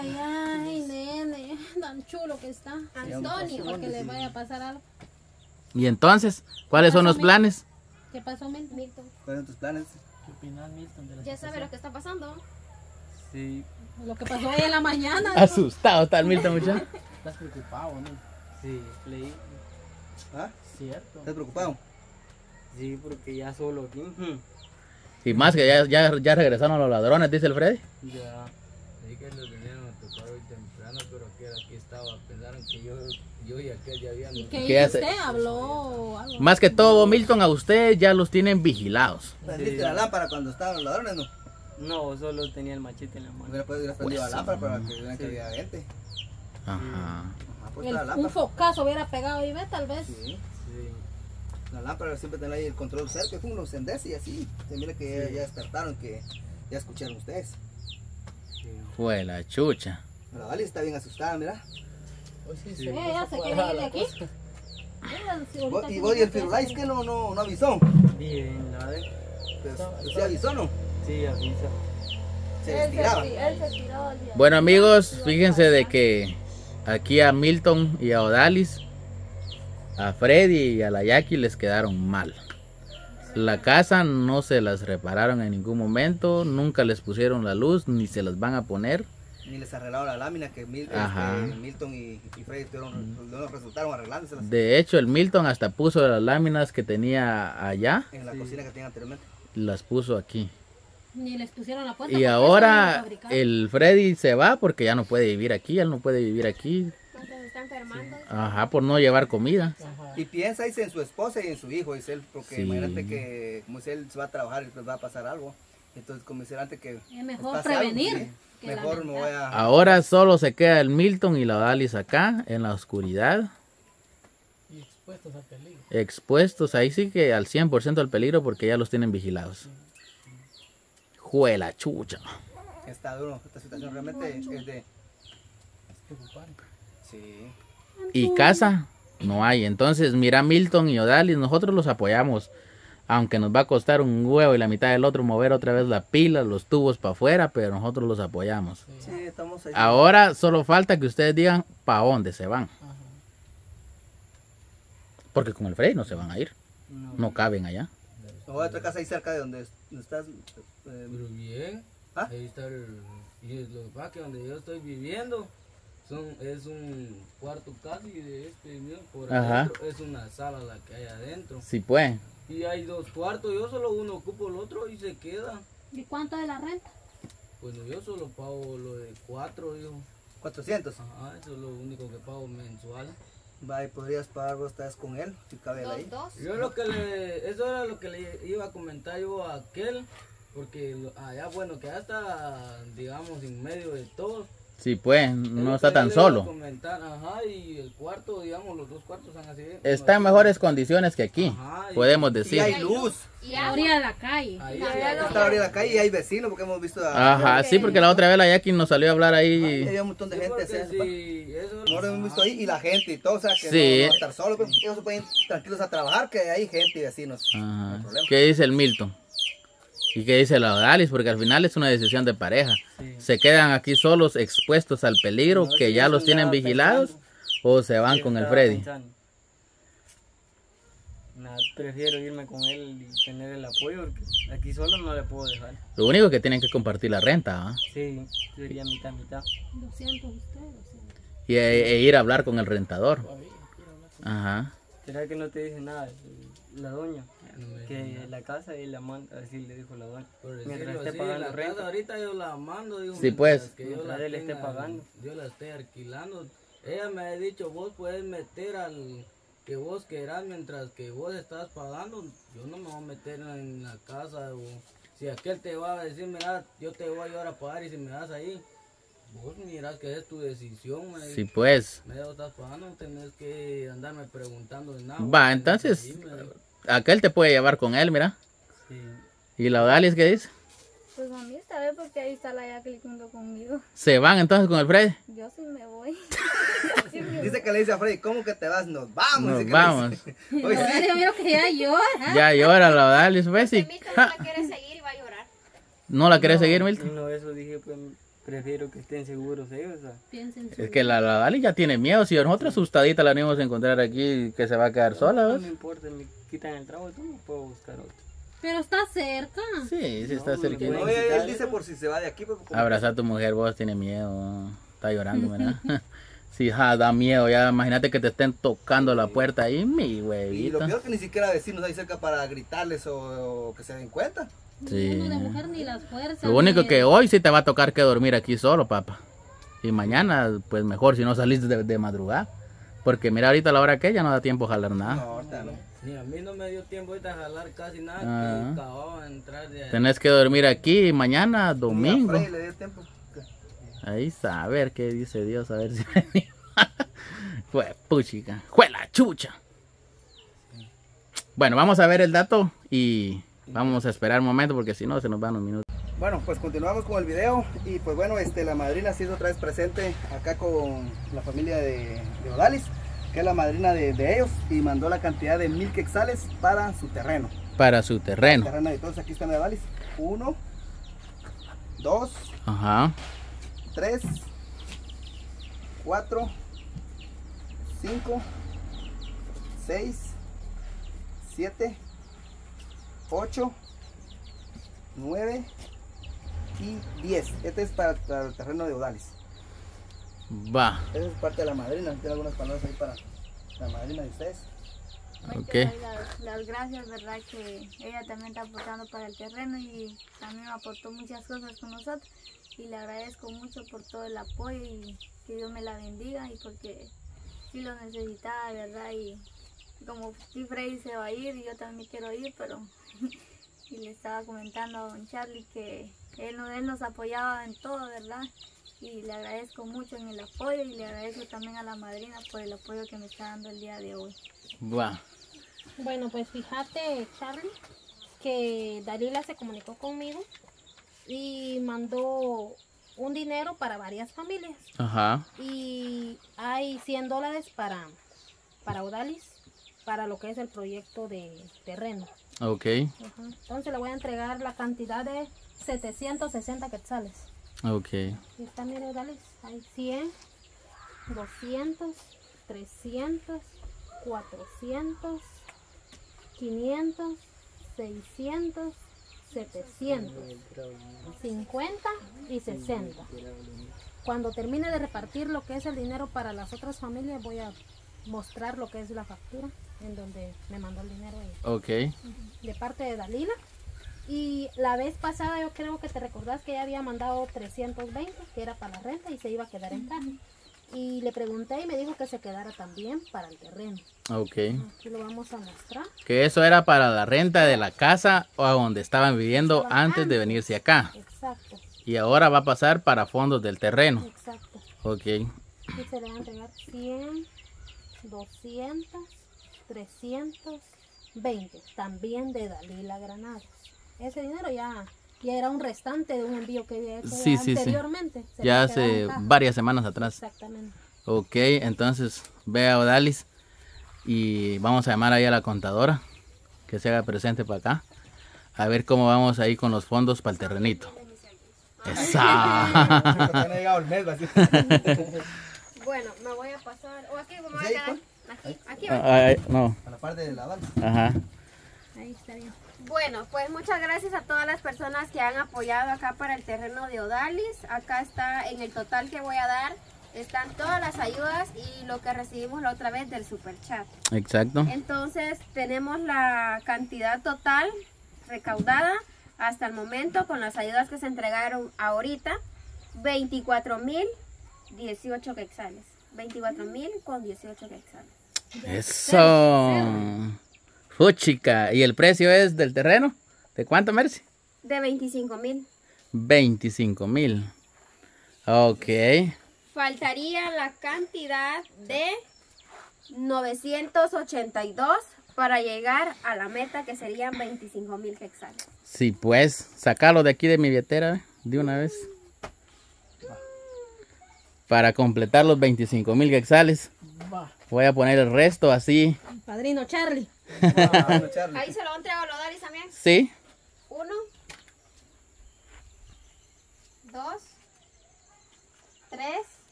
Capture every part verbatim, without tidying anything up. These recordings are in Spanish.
ay, ay, nene, tan chulo que está. Antonio, porque le vaya a pasar algo. Y entonces, ¿cuáles son los planes? ¿Qué pasó, Milton? ¿Cuáles son tus planes? ¿Qué opinas, Milton, de la Ya sabe lo que está pasando. Sí. Lo que pasó hoy en la mañana. Asustado está el Milton, muchacho. ¿Estás preocupado, no? Sí, leí. ¿Ah? Cierto. ¿Estás preocupado? Sí, porque ya solo aquí. Y más que ya, ya, ya regresaron los ladrones, dice el Freddy. Ya. Sí que los vinieron a tocar hoy temprano, pero que aquí estaba. Pensaron que yo, yo y aquel ya habíamos... ¿Y qué ¿Qué hizo hace? usted? ¿Habló algo? Más que todo, Milton, a usted ya los tienen vigilados. ¿Prendiste Sí. la lámpara cuando estaban los ladrones, no? No, solo tenía el machete en la mano. Hubiera podido prendido la Pues, lámpara para que vieran que sí. había gente. Ajá. Ajá, pues El- la un lámpara. focazo hubiera pegado ahí, ¿ves? Tal vez. Sí. Sí. La lámpara siempre tiene ahí el control cerca, pum, lo encendés y así. Se mira que ya, Sí. ya despertaron, que ya escucharon ustedes. Sí. Fue la chucha. La Vali está bien asustada, mira. Sí. Eh, ya se quiere ir de aquí. Mira, si ahorita Vos- Y tiene vos y el que Firulais hacer- que no, no, no avisó. Bien, la vez. Pues, ¿usted avisó no? Sí, avisa. Se destiraba. Él se tiró al día. Bueno, amigos, fíjense de que aquí a Milton y a Odalis, a Freddy y a la Jackie les quedaron mal. La casa no se las repararon en ningún momento, nunca les pusieron la luz, ni se las van a poner. Ni les arreglaron la lámina que Mil- Ajá. este, Milton y, y Freddy tuvieron- no resultaron arreglándoselas De hecho, el Milton hasta puso las láminas que tenía allá, en la Sí. cocina que tenían anteriormente. las puso aquí. Ni les pusieron la puerta. Y porque ahora eso no lo fabricaron. el Freddy se va porque ya no puede vivir aquí, él no puede vivir aquí. Entonces se está enfermando. Ajá, por no llevar comida. Ajá. Y piensa dice, en su esposa y en su hijo, dice él, porque Sí. imagínate que como dice él se va a trabajar y pues va a pasar algo. Entonces como dice él, antes que Es mejor pase algo, prevenir sí, que mejor me voy lamentar. a... Ahora solo se queda el Milton y la Odalis acá, en la oscuridad, Y expuestos a peligro. expuestos ahí sí que al cien por ciento al peligro porque ya los tienen vigilados. Juela chucha. Está duro, esta situación realmente es de... Es preocupante. Sí. Y casa no hay. Entonces, mira, Milton y Odalis, nosotros los apoyamos. Aunque nos va a costar un huevo y la mitad del otro mover otra vez la pila, los tubos para afuera, pero nosotros los apoyamos. Sí, estamos ahí. Ahora solo falta que ustedes digan para dónde se van. Ajá. Porque con el Freddy no se van a ir. No. No caben allá. Me voy a otra casa ahí cerca de donde donde estás. eh, Pero bien, ¿Ah? ahí está el... Y es lo que pasa que donde yo estoy viviendo son, es un cuarto casi de este, ¿no? Por Ajá. adentro es una sala la que hay adentro. Sí, pues. Y hay dos cuartos, yo solo uno ocupo el otro y se queda. ¿Y cuánto es la renta? Bueno, yo solo pago lo de cuatro, hijo. cuatrocientos. Ajá, eso es lo único que pago mensual. Va, y podrías pagar vos estás con él, si cabe él ahí. Dos, dos. Yo lo que le, eso era lo que le iba a comentar yo a aquel, porque lo- allá bueno que ya está, digamos, en medio de todo. Sí, pues. Es No lo está que tan yo le iba a solo. comentar, ajá, y el cuarto, digamos, los dos cuartos están así. Está en mejores condiciones que aquí. Ajá, y- Podemos Y decir. hay luz. Y A la agua. orilla de la calle. Ahí Ya, sí ya hay- lo- Está ahorita la calle y hay vecinos porque hemos visto a... Ajá, sí, porque la otra vez la Jackie nos salió a hablar Ahí ahí. había un montón de Sí, gente. porque así, sí, eso- Ahora hemos visto ahí y la gente y todo, o sea, que Sí. no, no va a estar solo, pues, ellos se pueden ir tranquilos a trabajar, que hay gente y vecinos. No hay Ajá. problema. ¿Qué dice el Milton? ¿Y qué dice la Odalis? Porque al final es una decisión de pareja. Sí. ¿Se quedan aquí solos expuestos al peligro No, que sí, ya eso los tienen andaba vigilados? pensando. ¿O se van Sí, con el estaba Freddy? pensando. Nada, prefiero irme con él y tener el apoyo porque aquí solo no le puedo dejar. Lo único que tienen que compartir la renta, ¿ah? Sí, sería mitad, mitad. doscientos ustedes. doscientos. Y e, e ir a hablar con el rentador. Ajá. ¿Será que no te dice nada la doña? No me dice Que nada. la casa y la manda, así le dijo la doña. Por Mientras decirlo esté así, pagando la renta. casa ahorita yo la mando, digo, Sí, pues. mientras que yo Mientras la él esté tenga- pagando. yo la esté alquilando. Ella me ha dicho, vos puedes meter al que vos querás mientras que vos estás pagando. Yo no me voy a meter en la casa o si aquel te va a decir, mira, yo te voy a ayudar a pagar y si me das ahí, vos mirás que es tu decisión. Me Sí, pues. me estás pagando, no tenés que andarme preguntando de nada. Va, vos tenés entonces, que irme. aquel te puede llevar con él, mira. Sí. ¿Y la Odalis qué dice? Pues a mí está bien porque ahí está la Jacqueline junto conmigo. ¿Se van entonces con el Freddy? Yo sí me voy. Dice que le dice a Freddy, ¿cómo que te vas? Nos vamos. Nos dice que le vamos. dice. Oye, sí. Yo veo que ya llora. Ya llora la Odalis, pues sí. Milton no la quiere seguir y va a llorar. ¿No la querés seguir, Milton? No, eso dije, pues prefiero que estén seguros ellos. ¿sabes? Piensen su Es que la, la Dali ya tiene miedo. Si nosotros asustadita la venimos a encontrar aquí, que se va a quedar sola, No ¿ves? me importa, me quitan el trabajo, yo no puedo buscar otro. Pero está cerca. Sí, sí está No, cerquita. bueno. No, él, él dice por si se va de aquí. Pues, como- Abraza a tu mujer, vos tiene miedo. Está llorando, ¿verdad? Sí, ja, da miedo. Ya imagínate que te estén tocando la puerta ahí, mi Y lo huevito. peor que ni siquiera vecinos ahí cerca para gritarles o, o que se den cuenta. Sí. Uno de mujer ni las fuerzas. Lo único ni que el- hoy sí te va a tocar que dormir aquí solo, papá. Y mañana, pues mejor si no salís de, de madrugada. Porque mira ahorita a la hora que ya no da tiempo a jalar nada. No, ahorita no. Ni a mí no me dio tiempo ahorita a jalar casi nada, Ah. que acababa de entrar de ahí. Tenés que dormir aquí y mañana, Ni a domingo. Freddy le dio tiempo. Ahí está, a ver qué dice Dios, a ver si fue puchica, fue la chucha. Bueno, vamos a ver el dato y vamos a esperar un momento porque si no se nos van unos minutos. Bueno, pues continuamos con el video y pues bueno, este, la madrina se hizo otra vez presente acá con la familia de, de Odalis, que es la madrina de, de ellos, y mandó la cantidad de mil quetzales para su terreno. Para su terreno. Terreno, entonces aquí están de Odalis. Uno, dos, Ajá. tres, cuatro, cinco, seis, siete, ocho, nueve y diez. Este es para, para el terreno de Odalis. Va. Esa es parte de la madrina. Tiene algunas palabras ahí para la madrina de ustedes. Hay Ok. que darle las, las gracias, ¿verdad? Que ella también está aportando para el terreno y también aportó muchas cosas con nosotros. Y le agradezco mucho por todo el apoyo y que Dios me la bendiga y porque sí lo necesitaba, ¿verdad? Y como sí, Freddy se va a ir y yo también quiero ir, pero y le estaba comentando a don Charlie que él, no- él nos apoyaba en todo, ¿verdad? Y le agradezco mucho en el apoyo y le agradezco también a la madrina por el apoyo que me está dando el día de hoy. Va. Bueno, pues fíjate, Charlie, que Dalila se comunicó conmigo y mandó un dinero para varias familias. Ajá. Y hay cien dólares para, para Odalis, para lo que es el proyecto de terreno. Ok. Ajá. Entonces le voy a entregar la cantidad de setecientos sesenta quetzales. Ok. Aquí está, mire, Odalis, hay cien, doscientos, trescientos, cuatrocientos, quinientos, seiscientos, setecientos, cincuenta y sesenta. Cuando termine de repartir lo que es el dinero para las otras familias, voy a mostrar lo que es la factura en donde me mandó el dinero ella, Ok. de parte de Dalila. Y la vez pasada yo creo que te recordás que ella había mandado trescientos veinte, que era para la renta y se iba a quedar en casa. Y le pregunté y me dijo que se quedara también para el terreno. Ok. Aquí lo vamos a mostrar. Que eso era para la renta de la casa o a donde estaban viviendo antes de venirse acá. Exacto, Y ahora va a pasar para fondos del terreno. exacto. Ok. Y se le van a entregar cien, doscientos, trescientos veinte. También de Dalila Granados. Ese dinero ya, ya era un restante de un envío que había hecho Sí, ya sí, sí. anteriormente. Se Ya había quedado en hace caja. varias semanas atrás. Exactamente. Ok, entonces ve a Odalis y vamos a llamar ahí a la contadora que se haga presente para acá. A ver cómo vamos ahí con los fondos para el terrenito. Esa. No ha llegado el mes, así. Bueno, me voy a pasar. O aquí, me voy a Sí, quedar. ¿cuál? Aquí, aquí. Ay, no. A la parte de la Odalis. Ajá. Ahí está bien. Bueno, pues muchas gracias a todas las personas que han apoyado acá para el terreno de Odalis. Acá está en el total que voy a dar. Están todas las ayudas y lo que recibimos la otra vez del super chat. Exacto. Entonces tenemos la cantidad total recaudada hasta el momento con las ayudas que se entregaron ahorita. veinticuatro mil dieciocho quetzales. veinticuatro mil con dieciocho quetzales. Eso. Fuchica. ¿Y el precio es del terreno? ¿De cuánto, Mercy? De veinticinco mil. veinticinco mil. Ok. Faltaría la cantidad de novecientos ochenta y dos para llegar a la meta que serían veinticinco mil quetzales. Sí, pues, sacarlo de aquí de mi billetera de una vez. Para completar los veinticinco mil quetzales. Voy a poner el resto así. Padrino Charlie. Ah, bueno, Charlie. Ahí se lo entrego a los Odalis también. Sí. Uno, dos, tres,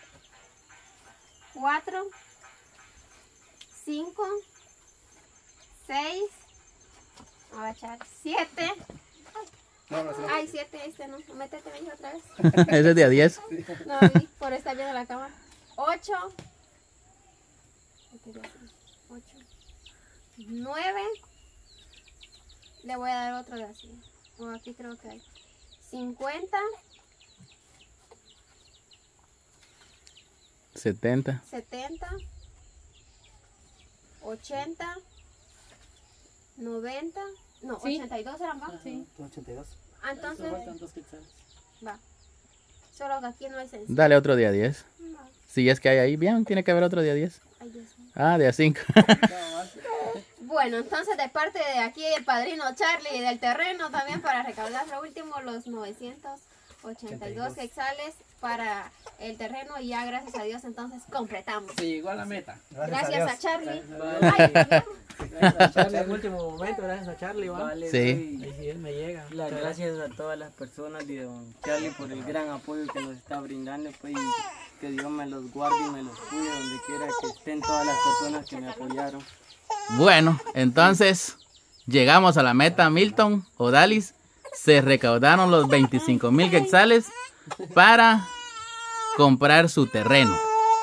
cuatro, cinco, seis, voy a echar siete. No, no, sí. Ay, siete, este no, métete ahí otra vez. Ese es de a diez. No, vi, por estar viendo la cámara. ocho, ocho, nueve, le voy a dar otro de así. O aquí creo que hay cincuenta, setenta. setenta, ochenta, noventa, no, Sí. ochenta y dos eran más. Sí. ochenta y dos. Ah, entonces, va. Solo que aquí no hay sencillo. Dale otro de a diez. No, Si es que hay ahí, bien, tiene que haber otro de a diez. ay, Dios mío. Ah, de a cinco. Bueno, entonces de parte de aquí el padrino Charlie y del terreno también para recaudar lo último, los novecientos ochenta y dos quetzales para el terreno y ya gracias a Dios entonces completamos. Se llegó a la meta. Gracias, Gracias a a Dios. Charlie. Vale. Ay, también. Gracias a Charlie en último momento, gracias a Charlie, ¿va? Vale, Sí. Ahí sí, él me llega. Las gracias a todas las personas de don Charlie por el gran apoyo que nos está brindando, pues, y que Dios me los guarde y me los cuide donde quiera que estén todas las personas que me apoyaron. Bueno, entonces llegamos a la meta, Milton, Odalis. Se recaudaron los veinticinco mil quetzales para comprar su terreno.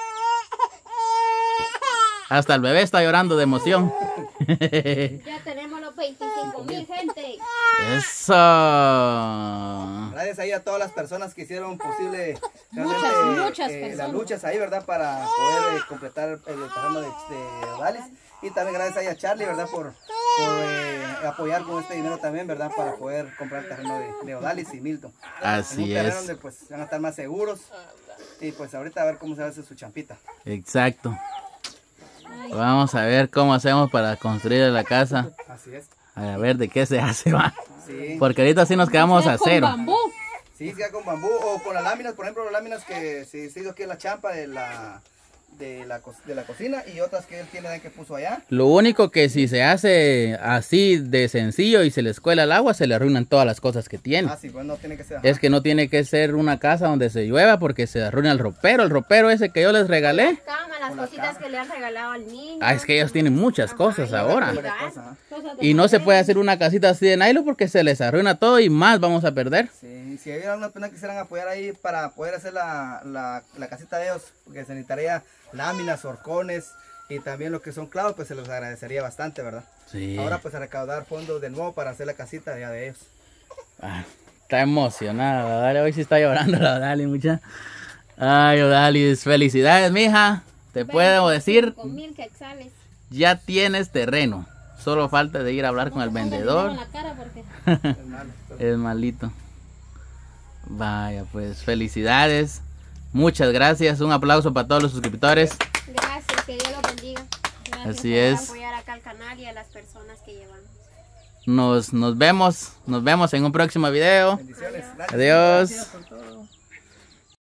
Hasta el bebé está llorando de emoción. Ya tenemos los veinticinco mil, gente. Eso. Gracias ahí a todas las personas que hicieron posible Muchas, realmente, muchas eh, las personas. luchas ahí, ¿verdad? Para poder eh, completar el terreno de, de Odalis. Y también gracias ahí a Charlie, ¿verdad? Por, por eh, apoyar con este dinero también, ¿verdad? Para poder comprar el terreno de, de Odalis y Milton. En un Así terreno es. donde pues van a estar más seguros. Y pues ahorita a ver cómo se hace su champita. Exacto. Vamos a ver cómo hacemos para construir la casa. Así es. A ver de qué se hace, va. Sí. Porque ahorita sí nos quedamos a Con cero. bambú. Sí, sea con bambú o con las láminas, por ejemplo, las láminas que se se hizo aquí en la champa de la, de la, co- de la cocina y otras que él tiene ahí que puso allá. Lo único que si se hace así de sencillo y se le escuela el agua, se le arruinan todas las cosas que tiene. Ah, sí, pues no tiene que ser. Es que no tiene que ser una casa donde se llueva porque se arruina el ropero. El ropero ese que yo les regalé. Cama, las Con la cositas cama. que le han regalado al niño. Ah, es que ellos tienen muchas Ajá, cosas y ahora. cuidar. Varias cosas, ¿ah? Cosas de Y no se madera. puede hacer una casita así de nylon porque se les arruina todo y más vamos a perder. Sí, si hay alguna persona que quisieran apoyar ahí para poder hacer la, la, la casita de ellos, porque se necesitaría láminas, horcones y también lo que son clavos, pues se los agradecería bastante, ¿verdad? Sí. Ahora pues a recaudar fondos de nuevo para hacer la casita ya de ellos. Ah, está emocionada, Dale, hoy sí está llorando la Dali, mucha. Ay, Odalis, felicidades, mija. Te puedo decir, Con mil quetzales. ya tienes terreno. Solo falta de ir a hablar con el No te pongas vendedor. dinero en la cara porque Es malo. Es malito. Vaya, pues felicidades. Muchas gracias. Un aplauso para todos los suscriptores. Gracias, que Dios los bendiga. Gracias Así por es. apoyar acá al canal y a las personas que llevamos. Nos, nos vemos. Nos vemos en un próximo video. Bendiciones. Gracias. Adiós. Gracias por todo.